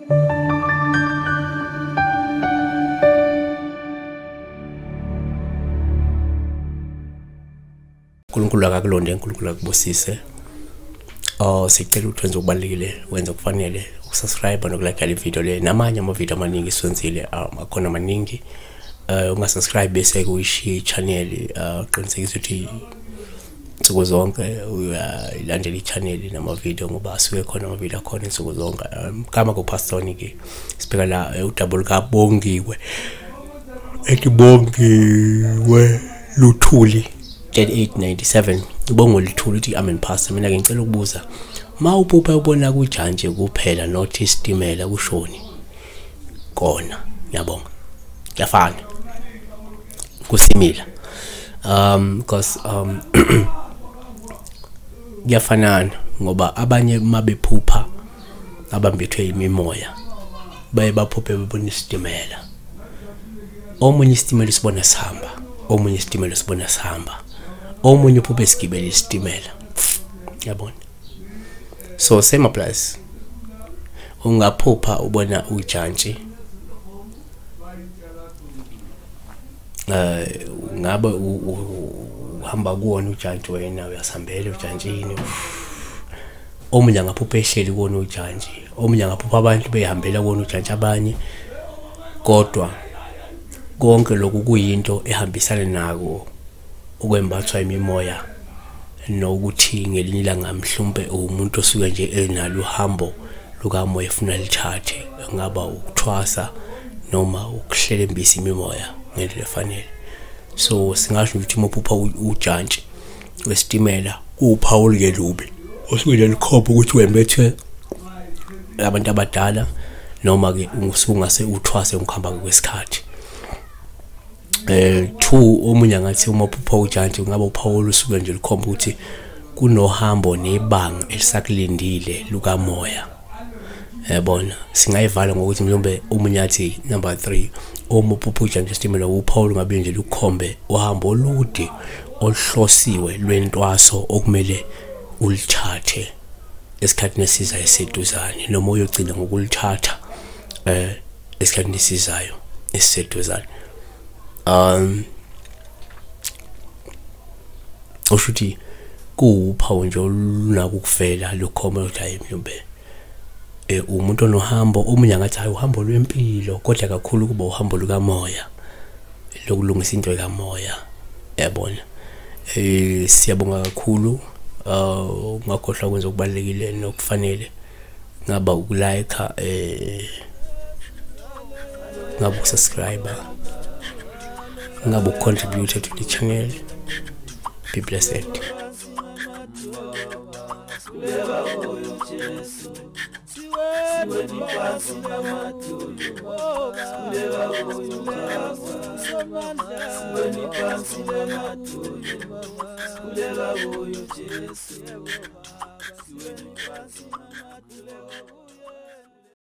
uNkulunkulu akakulonde, uNkulunkulu akubusise. Sicela ukuthi wenze okubalekile, wenze okufanele, ukusubscribe nokulike le video le namanye ama-video amaningi siwenzile akhona amaningi. Ungasubscribe bese uyishiya i-channel, qinisekisa ukuthi insuku zonke uyalandela i-channel nama-video ngoba asuke khona ama-video akhona insuku zonke. Kama kupastor ke sibheka la udouble kabongiwe ekibongiwe Luthuli 3897 ubongo Luthuli uthi amen pastor, mina ke ngicela ukubuza mawuphupha ubona kujantshi kuphela not isitimela kushoni kona, ngiyabonga kuyafana kusimila because kuyafanana ngoba abanye mabephupha abambethwe imimoya baye baphuphe bebona isitimela, omunye isitimela sibona sihamba, omunye isitimela sibona sihamba, omunye uphuphe sigibele isitimela, yabona. So same applies, ungaphupha ubona ujantshi ngabe uhamba kuwona ujantshi wena uyasambela ujantshini, omunye angaphupha ehleli kuwona ujantshi, omunye angaphupha abantu behambela kuwona ujantshi abanye, kodwa konke lokhu kuyinto ehambisana nako ukwembathwa imimoya nokuthi ngelinye ilanga mhlawumbe umuntu osuke nje enalo uhambo lukamoya efuna lithathe, ngaba ukuthwasa noma ukuhlelembisa imimoya ngendlela efanele. So singasho ukuthi uphupha ujantshi wesitimela uphawu olubi osuke likhopha ukuthi wembethwe abantu abadala noma ke ungase uthwase ukuhamba kwesikhathi. Two, omunye ngathi uma uphupha ujantshi ngaba uphawu olusuke nje likhomba ukuthi kunohambo nebanga elisakulindile lukamoya, yabona. Singayivala ngokuthi mhlawumbe omunye athi number 3 uma uphupha ujantshi wesitimela uphawu ngabe nje lukhombe uhambo olude oluhlosiwe lwentwaso okumele ulithathe esikhathini esizayo eseduzane, noma uyogcina ngokulithatha esikhathini esizayo eseduzane. Ushuthi kuuphawu nje olunako ukufela lokhoma ukuthi hayi mhlawumbe umuntu onohambo, omunye ngathi hayi uhambo lwempilo kodwa kakhulu kuba uhambo lukamoya lokulungisa into kamoya, yabona. Siyabonga kakhulu, ungakhohlwa ukwenza okubalekile nokufanele, ngaba ukulike, ngaba ukusubscribe, ngaba ucontribute to the channel. Be blessed.